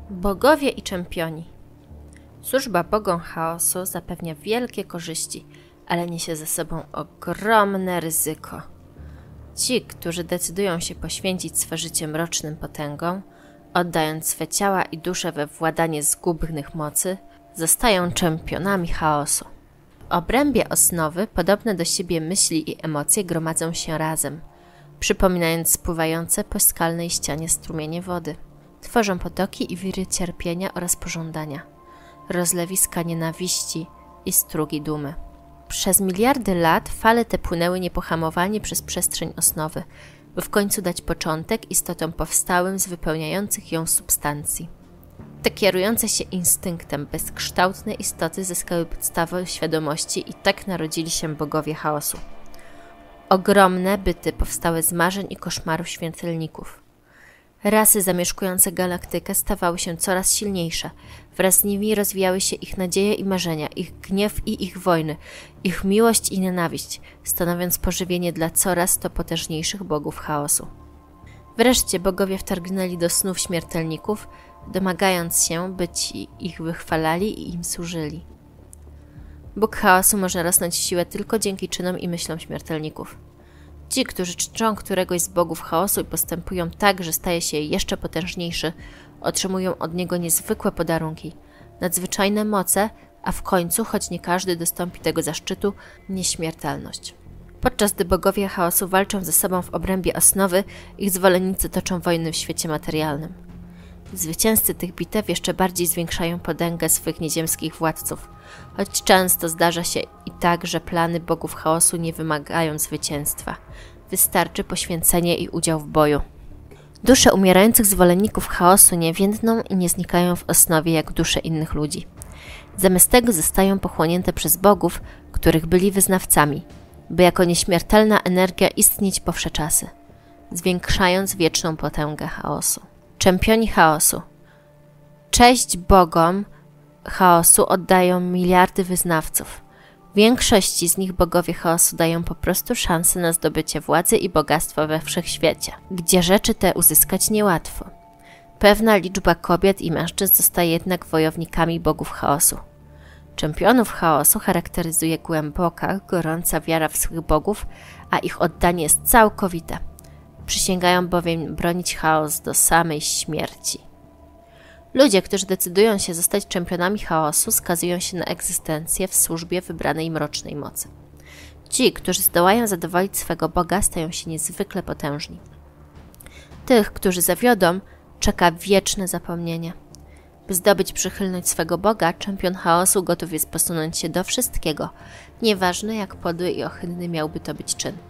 Bogowie i czempioni. Służba bogom chaosu zapewnia wielkie korzyści, ale niesie ze sobą ogromne ryzyko. Ci, którzy decydują się poświęcić swe życie mrocznym potęgom, oddając swe ciała i dusze we władanie zgubnych mocy, zostają czempionami chaosu. W obrębie osnowy podobne do siebie myśli i emocje gromadzą się razem, przypominając spływające po skalnej ścianie strumienie wody. Tworzą potoki i wiry cierpienia oraz pożądania, rozlewiska nienawiści i strugi dumy. Przez miliardy lat fale te płynęły niepohamowanie przez przestrzeń osnowy, by w końcu dać początek istotom powstałym z wypełniających ją substancji. Te kierujące się instynktem bezkształtne istoty zyskały podstawę świadomości i tak narodzili się bogowie chaosu. Ogromne byty powstałe z marzeń i koszmarów śmiertelników. Rasy zamieszkujące galaktykę stawały się coraz silniejsze. Wraz z nimi rozwijały się ich nadzieje i marzenia, ich gniew i ich wojny, ich miłość i nienawiść, stanowiąc pożywienie dla coraz to potężniejszych bogów chaosu. Wreszcie bogowie wtargnęli do snów śmiertelników, domagając się, by ci ich wychwalali i im służyli. Bóg chaosu może rosnąć w siłę tylko dzięki czynom i myślom śmiertelników. Ci, którzy czczą któregoś z bogów chaosu i postępują tak, że staje się jeszcze potężniejszy, otrzymują od niego niezwykłe podarunki, nadzwyczajne moce, a w końcu, choć nie każdy dostąpi tego zaszczytu, nieśmiertelność. Podczas gdy bogowie chaosu walczą ze sobą w obrębie osnowy, ich zwolennicy toczą wojny w świecie materialnym. Zwycięzcy tych bitew jeszcze bardziej zwiększają potęgę swych nieziemskich władców, choć często zdarza się i tak, że plany bogów chaosu nie wymagają zwycięstwa. Wystarczy poświęcenie i udział w boju. Dusze umierających zwolenników chaosu nie więdną i nie znikają w osnowie jak dusze innych ludzi. Zamiast tego zostają pochłonięte przez bogów, których byli wyznawcami, by jako nieśmiertelna energia istnieć po wsze czasy, zwiększając wieczną potęgę chaosu. Czempioni chaosu. Cześć bogom chaosu oddają miliardy wyznawców. Większości z nich bogowie chaosu dają po prostu szansę na zdobycie władzy i bogactwa we wszechświecie, gdzie rzeczy te uzyskać niełatwo. Pewna liczba kobiet i mężczyzn zostaje jednak wojownikami bogów chaosu. Czempionów chaosu charakteryzuje głęboka, gorąca wiara w swych bogów, a ich oddanie jest całkowite. Przysięgają bowiem bronić chaos do samej śmierci. Ludzie, którzy decydują się zostać czempionami chaosu, skazują się na egzystencję w służbie wybranej mrocznej mocy. Ci, którzy zdołają zadowolić swego Boga, stają się niezwykle potężni. Tych, którzy zawiodą, czeka wieczne zapomnienie. By zdobyć przychylność swego Boga, czempion chaosu gotów jest posunąć się do wszystkiego, nieważne jak podły i ohydny miałby to być czyn.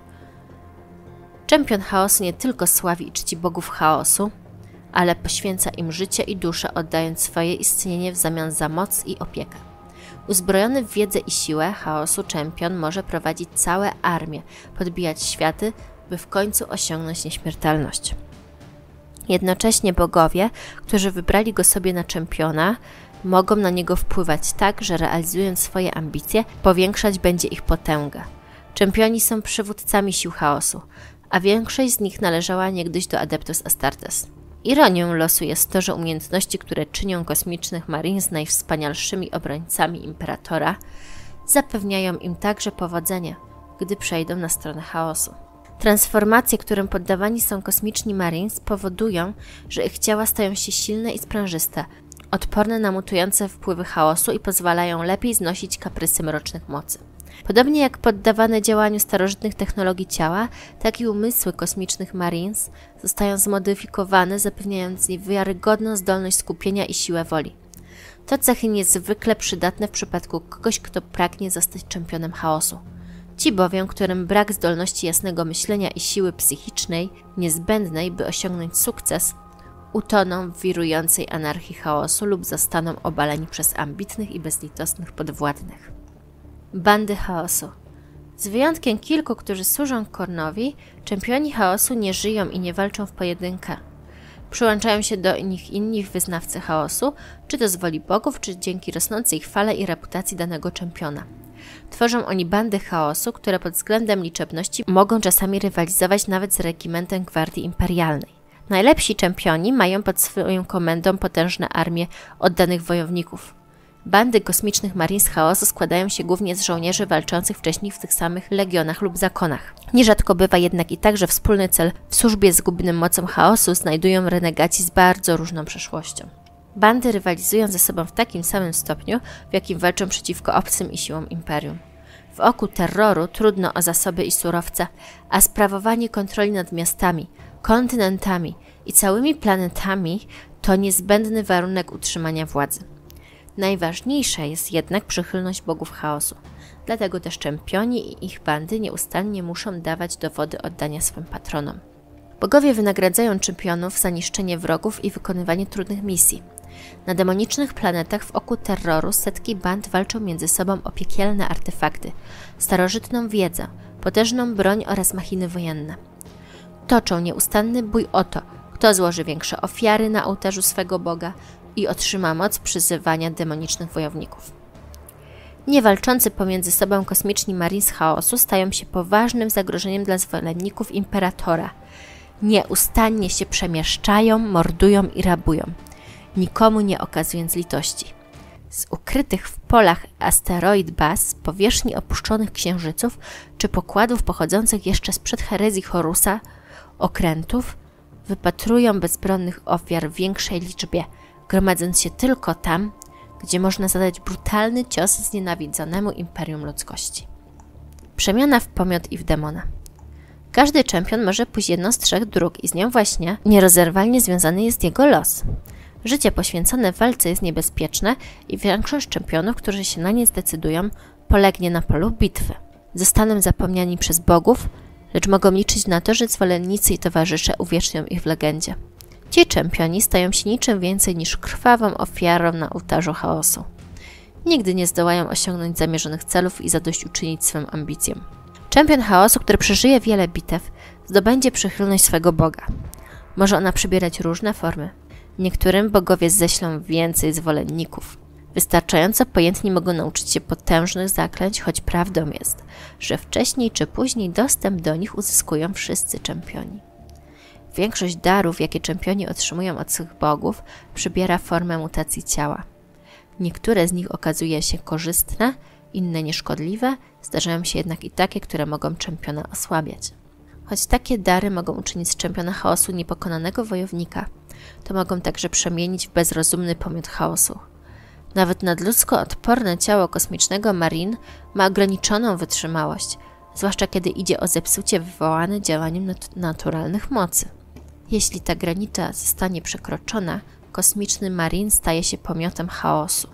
Czempion chaosu nie tylko sławi i czci bogów chaosu, ale poświęca im życie i duszę, oddając swoje istnienie w zamian za moc i opiekę. Uzbrojony w wiedzę i siłę chaosu czempion może prowadzić całe armie, podbijać światy, by w końcu osiągnąć nieśmiertelność. Jednocześnie bogowie, którzy wybrali go sobie na czempiona, mogą na niego wpływać tak, że realizując swoje ambicje, powiększać będzie ich potęgę. Czempioni są przywódcami sił chaosu, a większość z nich należała niegdyś do Adeptus Astartes. Ironią losu jest to, że umiejętności, które czynią kosmicznych Marines najwspanialszymi obrońcami Imperatora, zapewniają im także powodzenie, gdy przejdą na stronę chaosu. Transformacje, którym poddawani są kosmiczni Marines, powodują, że ich ciała stają się silne i sprężyste, odporne na mutujące wpływy chaosu i pozwalają lepiej znosić kaprysy mrocznych mocy. Podobnie jak poddawane działaniu starożytnych technologii ciała, tak i umysły kosmicznych Marines zostają zmodyfikowane, zapewniając niewiarygodną zdolność skupienia i siłę woli. To cechy niezwykle przydatne w przypadku kogoś, kto pragnie zostać czempionem chaosu. Ci bowiem, którym brak zdolności jasnego myślenia i siły psychicznej niezbędnej, by osiągnąć sukces, utoną w wirującej anarchii chaosu lub zostaną obaleni przez ambitnych i bezlitosnych podwładnych. Bandy chaosu. Z wyjątkiem kilku, którzy służą Khornowi, czempioni chaosu nie żyją i nie walczą w pojedynkę. Przyłączają się do nich inni wyznawcy chaosu, czy to z woli bogów, czy dzięki rosnącej chwale i reputacji danego czempiona. Tworzą oni bandy chaosu, które pod względem liczebności mogą czasami rywalizować nawet z regimentem Gwardii Imperialnej. Najlepsi czempioni mają pod swoją komendą potężne armie oddanych wojowników. Bandy kosmicznych Marines Chaosu składają się głównie z żołnierzy walczących wcześniej w tych samych legionach lub zakonach. Nierzadko bywa jednak i tak, że wspólny cel w służbie zgubnym mocom chaosu znajdują renegaci z bardzo różną przeszłością. Bandy rywalizują ze sobą w takim samym stopniu, w jakim walczą przeciwko obcym i siłom Imperium. W oku terroru trudno o zasoby i surowce, a sprawowanie kontroli nad miastami, kontynentami i całymi planetami to niezbędny warunek utrzymania władzy. Najważniejsza jest jednak przychylność bogów chaosu. Dlatego też czempioni i ich bandy nieustannie muszą dawać dowody oddania swym patronom. Bogowie wynagradzają czempionów za niszczenie wrogów i wykonywanie trudnych misji. Na demonicznych planetach w oku terroru setki band walczą między sobą o piekielne artefakty, starożytną wiedzę, potężną broń oraz machiny wojenne. Toczą nieustanny bój o to, kto złoży większe ofiary na ołtarzu swego Boga i otrzyma moc przyzywania demonicznych wojowników. Niewalczący pomiędzy sobą kosmiczni Marines Chaosu stają się poważnym zagrożeniem dla zwolenników Imperatora. Nieustannie się przemieszczają, mordują i rabują, nikomu nie okazując litości. Z ukrytych w polach asteroid baz, powierzchni opuszczonych księżyców czy pokładów pochodzących jeszcze sprzed herezji Horusa, okrętów, wypatrują bezbronnych ofiar w większej liczbie, gromadząc się tylko tam, gdzie można zadać brutalny cios znienawidzonemu imperium ludzkości. Przemiana w pomiot i w demona. Każdy czempion może pójść jedną z trzech dróg i z nią właśnie nierozerwalnie związany jest jego los. Życie poświęcone walce jest niebezpieczne i większość czempionów, którzy się na nie zdecydują, polegnie na polu bitwy. Zostaną zapomniani przez bogów, lecz mogą liczyć na to, że zwolennicy i towarzysze uwiecznią ich w legendzie. Ci czempioni stają się niczym więcej niż krwawą ofiarą na ołtarzu chaosu. Nigdy nie zdołają osiągnąć zamierzonych celów i zadośćuczynić swym ambicjom. Czempion chaosu, który przeżyje wiele bitew, zdobędzie przychylność swego Boga. Może ona przybierać różne formy. Niektórym bogowie ześlą więcej zwolenników. Wystarczająco pojętni mogą nauczyć się potężnych zaklęć, choć prawdą jest, że wcześniej czy później dostęp do nich uzyskują wszyscy czempioni. Większość darów, jakie czempioni otrzymują od swych bogów, przybiera formę mutacji ciała. Niektóre z nich okazuje się korzystne, inne nieszkodliwe, zdarzają się jednak i takie, które mogą czempiona osłabiać. Choć takie dary mogą uczynić z czempiona chaosu niepokonanego wojownika, to mogą także przemienić w bezrozumny pomiot chaosu. Nawet nadludzko odporne ciało kosmicznego Marine ma ograniczoną wytrzymałość, zwłaszcza kiedy idzie o zepsucie wywołane działaniem naturalnych mocy. Jeśli ta granica zostanie przekroczona, kosmiczny Marine staje się pomiotem chaosu.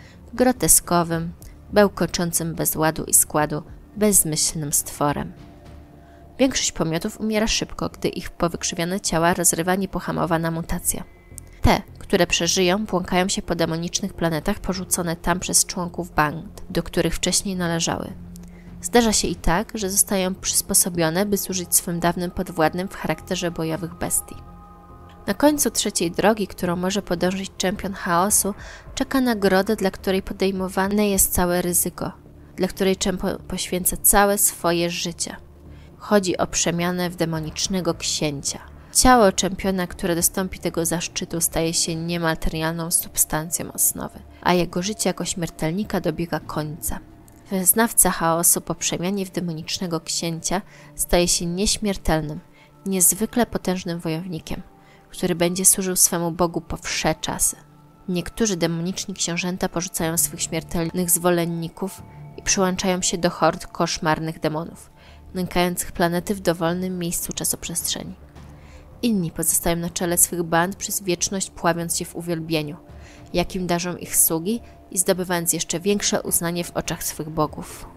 Groteskowym, bełkoczącym bez ładu i składu, bezmyślnym stworem. Większość pomiotów umiera szybko, gdy ich powykrzywione ciała rozrywa niepohamowana mutacja. Te, które przeżyją, błąkają się po demonicznych planetach porzucone tam przez członków band, do których wcześniej należały. Zdarza się i tak, że zostają przysposobione, by służyć swym dawnym podwładnym w charakterze bojowych bestii. Na końcu trzeciej drogi, którą może podążyć czempion chaosu, czeka nagroda, dla której podejmowane jest całe ryzyko, dla której czempion poświęca całe swoje życie. Chodzi o przemianę w demonicznego księcia. Ciało czempiona, które dostąpi tego zaszczytu, staje się niematerialną substancją osnowy, a jego życie jako śmiertelnika dobiega końca. Wyznawca chaosu po przemianie w demonicznego księcia staje się nieśmiertelnym, niezwykle potężnym wojownikiem, który będzie służył swemu Bogu po wsze czasy. Niektórzy demoniczni książęta porzucają swych śmiertelnych zwolenników i przyłączają się do hord koszmarnych demonów, nękających planety w dowolnym miejscu czasoprzestrzeni. Inni pozostają na czele swych band przez wieczność, pławiąc się w uwielbieniu, jakim darzą ich sługi i zdobywając jeszcze większe uznanie w oczach swych bogów.